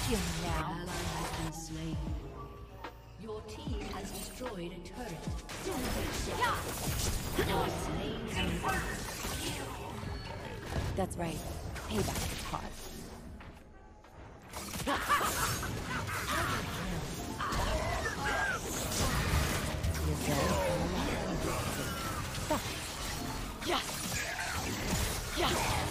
Kill me now. Ally has been slain. Your team has destroyed a turret. That's right. Payback is hard. Yes. Yes.